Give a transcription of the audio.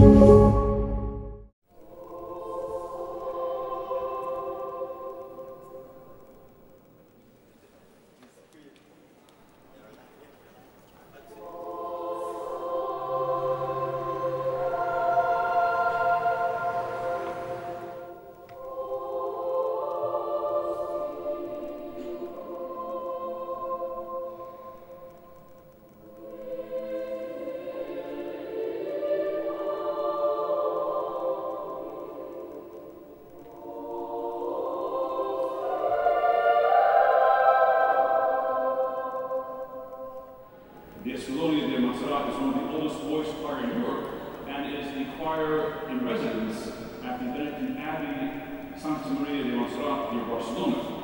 Melodies is one of the oldest voice choir in Europe, and is the choir in residence at the Benedictine Abbey Santa Maria de Montserrat near Barcelona.